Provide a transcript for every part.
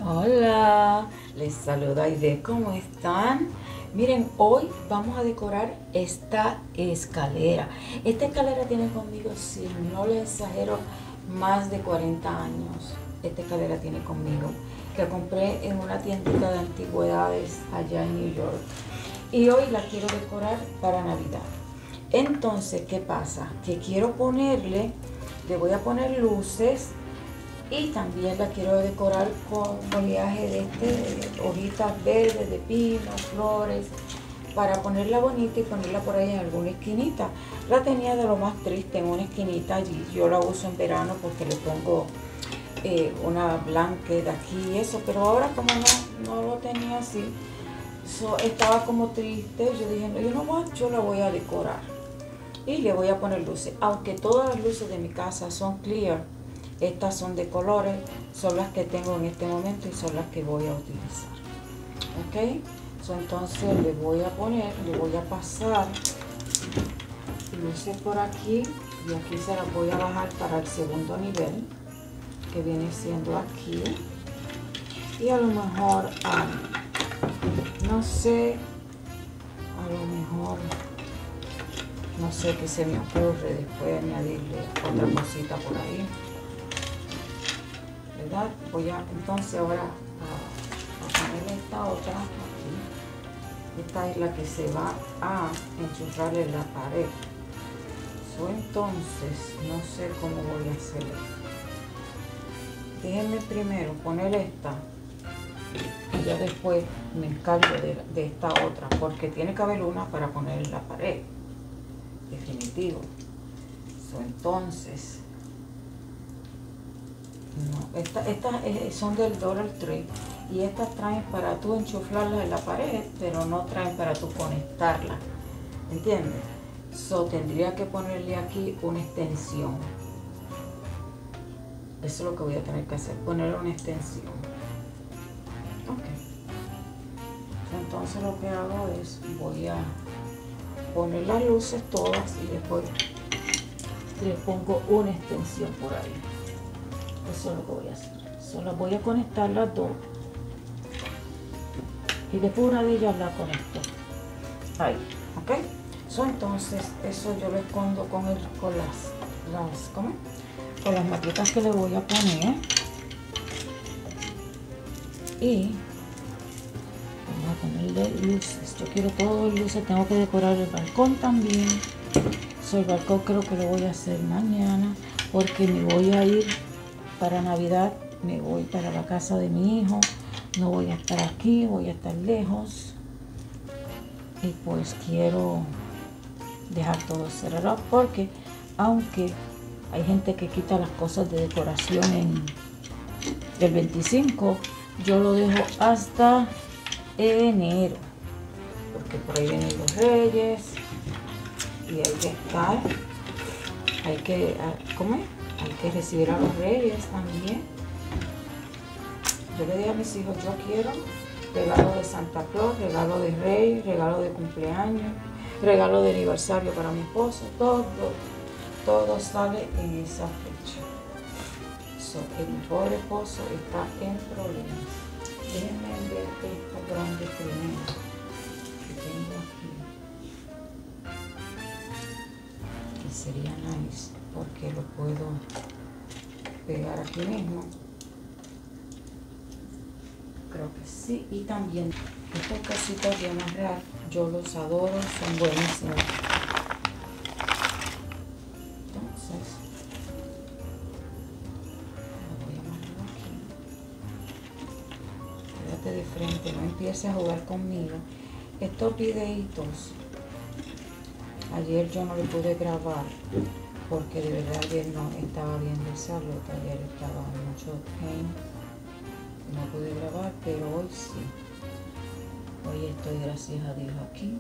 Hola, les saluda Aide, ¿cómo están? Miren, hoy vamos a decorar esta escalera. Esta escalera tiene conmigo, si no les exagero, más de 40 años. Esta escalera tiene conmigo. La compré en una tiendita de antigüedades allá en New York. Y hoy la quiero decorar para Navidad. Entonces, ¿qué pasa? Que quiero ponerle, le voy a poner luces. Y también la quiero decorar con foliaje de hojitas verdes, de pino, flores, para ponerla bonita y ponerla por ahí en alguna esquinita. La tenía de lo más triste en una esquinita allí. Yo la uso en verano porque le pongo una blanket aquí y eso, pero ahora como no lo tenía así, estaba como triste. Yo dije, no, yo la voy a decorar y le voy a poner luces. Aunque todas las luces de mi casa son clear, estas son de colores, son las que tengo en este momento y son las que voy a utilizar. Ok, entonces le voy a pasar luces por aquí y aquí se las voy a bajar para el segundo nivel, que viene siendo aquí. Y a lo mejor, no sé, no sé qué se me ocurre después añadirle otra cosita por ahí. ¿Verdad? Voy a entonces ahora a poner esta otra aquí. Esta es la que se va a enchufar en la pared. Entonces no sé cómo voy a hacerlo. Déjenme primero poner esta y ya después me encargo de esta otra, porque tiene que haber una para poner en la pared, definitivo. Entonces no, estas son del Dollar Tree y estas traen para tú enchuflarlas en la pared, pero no traen para tú conectarlas, ¿entiendes? Tendría que ponerle aquí una extensión. Eso es lo que voy a tener que hacer, poner una extensión. Ok, entonces lo que hago es, voy a poner las luces todas y después le pongo una extensión por ahí. Eso es lo que voy a hacer. Solo voy a conectar las dos y después una de ellas la conecto ahí, ok. Entonces eso yo lo escondo con las maquetas que le voy a poner y vamos a ponerle luces. Yo quiero todo luces, tengo que decorar el balcón también. El balcón creo que lo voy a hacer mañana porque me voy a ir para Navidad, me voy para la casa de mi hijo, no voy a estar aquí, voy a estar lejos y pues quiero dejar todo cerrado, porque aunque hay gente que quita las cosas de decoración el 25, yo lo dejo hasta enero, porque por ahí vienen los Reyes y hay que estar, ¿cómo es? Hay que recibir a los Reyes también. Yo le dije a mis hijos, yo quiero regalo de Santa Claus, regalo de Rey, regalo de cumpleaños, regalo de aniversario para mi esposo, todo sale en esa fecha. Mi pobre esposo está en problemas. Déjenme ver esta grande primero que tengo aquí, que sería nice porque lo puedo pegar aquí mismo. Creo que sí. Y también estos casitos de amarrar, yo los adoro, son buenísimos. Entonces lo voy a amarrar aquí. Quédate de frente, no empieces a jugar conmigo. Estos videitos ayer yo no lo pude grabar porque de verdad ayer no estaba bien de salud, ayer estaba mucho pain. No pude grabar, pero hoy sí. Hoy estoy, gracias a Dios, aquí.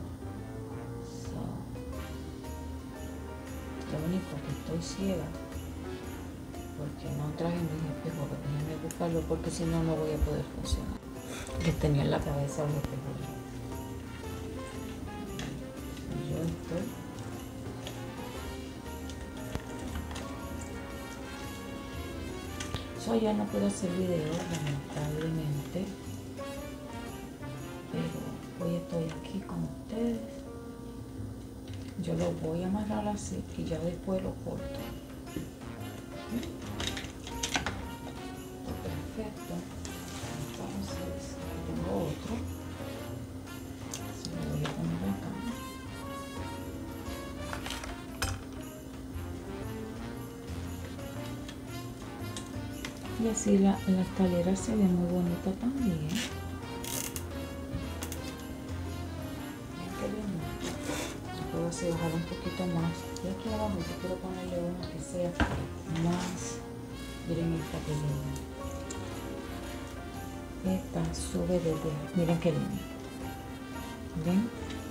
Lo único que estoy ciega porque no traje mis espejos, déjenme buscarlo porque si no, no voy a poder funcionar. Les tenía en la cabeza los espejos. Yo estoy esposo ya no puede hacer videos, lamentablemente, pero hoy estoy aquí con ustedes. Yo lo voy a amarrar así y ya después lo corto. Perfecto. Entonces, tengo otro. Se lo voy a poner acá. Y así la escalera se ve muy bonita también. Puedo así bajar un poquito más. Y aquí abajo yo quiero ponerle una que sea más. Miren esta que linda. Esta sube desde. Miren qué linda. ¿Ven?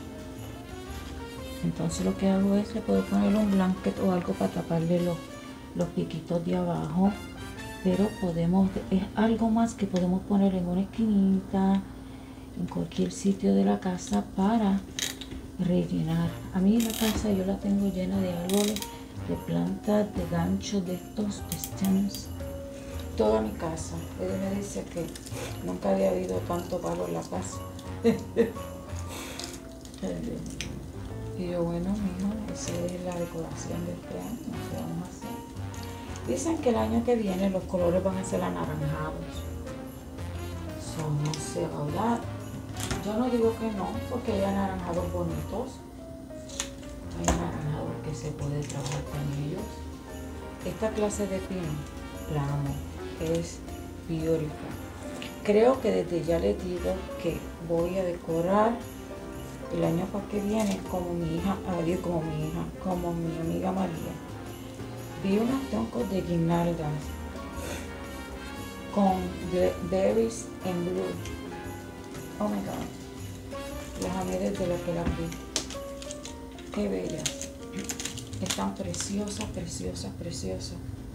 Entonces lo que hago es le puedo poner un blanket o algo para taparle los piquitos de abajo. Pero es algo más que podemos poner en una esquinita, en cualquier sitio de la casa para rellenar. A mí la casa yo la tengo llena de árboles, de plantas, de ganchos, de estos, de stems. Toda mi casa. Él me dice que nunca había habido tanto palo en la casa. Y yo, bueno, mijo, esa es la decoración de este año. ¿Qué vamos a hacer? Dicen que el año que viene los colores van a ser anaranjados. No sé, ¿verdad? Yo no digo que no, porque hay anaranjados bonitos. Hay anaranjados que se puede trabajar con ellos. Esta clase de pino, la amo. Es beautiful. Creo que desde ya les digo que voy a decorar el año que viene como mi hija, como mi amiga María. Vi unos troncos de guirnaldas con berries en blue. Oh my god. Las amé desde la que las vi. Qué bellas. Están preciosas, preciosas, preciosas.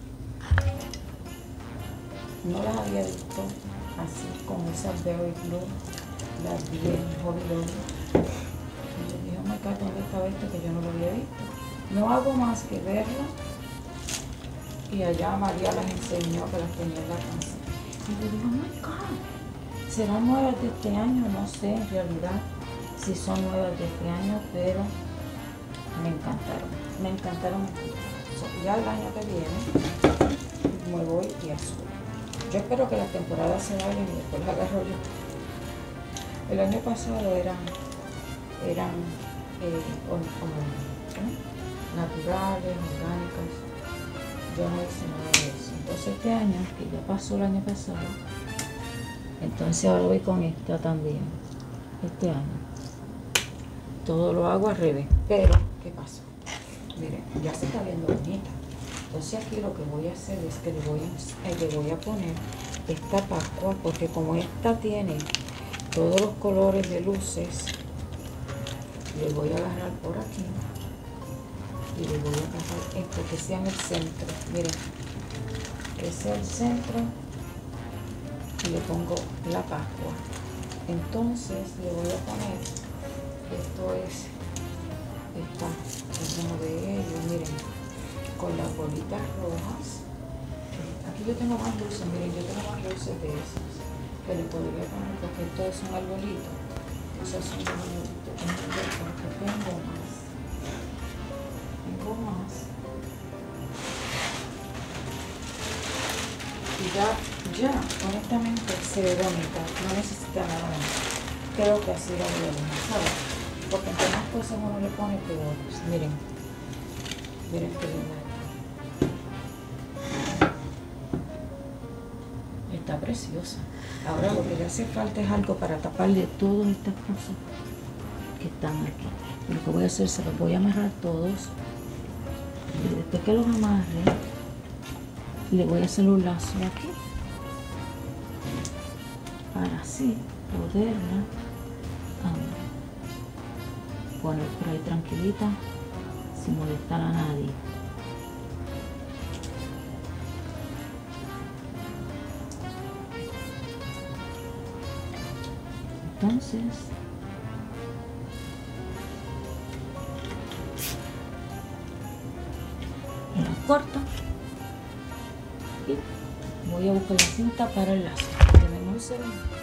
No las había visto así con esas berry blue. Las vi en Hobby Lobby. Y yo dije, oh my god, ¿dónde estaba esto que yo no lo había visto? No hago más que verlo. Y allá María las enseñó que las tenía en la casa. Y yo digo, oh my god, ¿serán nuevas de este año? No sé en realidad si son nuevas de este año, pero me encantaron. Me encantaron, me encantaron. So, ya el año que viene me voy y azul. Yo espero que la temporada se vaya y después la agarro yo. El año pasado eran naturales, orgánicas. Yo no hice nada de eso. Entonces este año, que ya pasó el año pasado, entonces ahora voy con esta también. Este año. Todo lo hago al revés. Pero, ¿qué pasó? Miren, ya se está viendo bonita. Entonces aquí lo que voy a hacer es que le voy a poner esta pascua, porque como esta tiene todos los colores de luces, le voy a agarrar por aquí. Y le voy a agarrar esto que sea en el centro. Miren, que sea el centro. Y le pongo la pascua. Entonces le voy a poner, esto es uno de ellos, miren, con las bolitas rojas. Aquí yo tengo más luces, miren, yo tengo más luces de esas que le podría poner, porque estos son arbolitos. Esos son los arbolitos. Porque tengo más. Y ya, honestamente se ve bonita, no necesita nada más. Creo que así la voy a dejar, ¿sabes? Porque entre más cosas uno le pone peor. Miren, miren qué linda está preciosa. Ahora lo que le hace falta es algo para taparle todas estas cosas que están aquí. Lo que voy a hacer, se los voy a amarrar todos. Y después que los amarre, le voy a hacer un lazo aquí para así poderla poner por ahí tranquilita sin molestar a nadie. Entonces la corto y Voy a buscar la cinta para el lazo. Deme un segundo.